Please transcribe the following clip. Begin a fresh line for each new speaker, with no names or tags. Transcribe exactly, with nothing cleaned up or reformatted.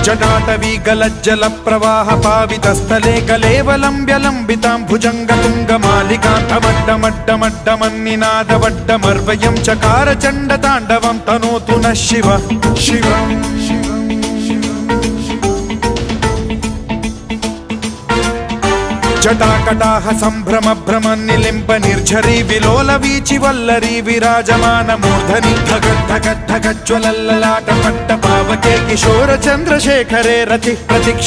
जटाटवी गलज्जल प्रवाह पावितस्थले कलेवलम्ब्यलम्बितां भुजङ्गतुङ्गमालिकान्तमड्डमड्डमड्डमन्निनादवड्डमर्वयं चकार चण्डताण्डवं तनोतु नः शिव शिवम् जटाकटाह सम्भ्रम भ्रमन् निलिम्ब निर्झरी विलोल वीचि वल्लरी विराजमान मूर्धनि धगद् धगद् धगज्ज्वलल्ललाट पट्ट पावके किशोर चन्द्रशेखरे रतिः प्रतीक्ष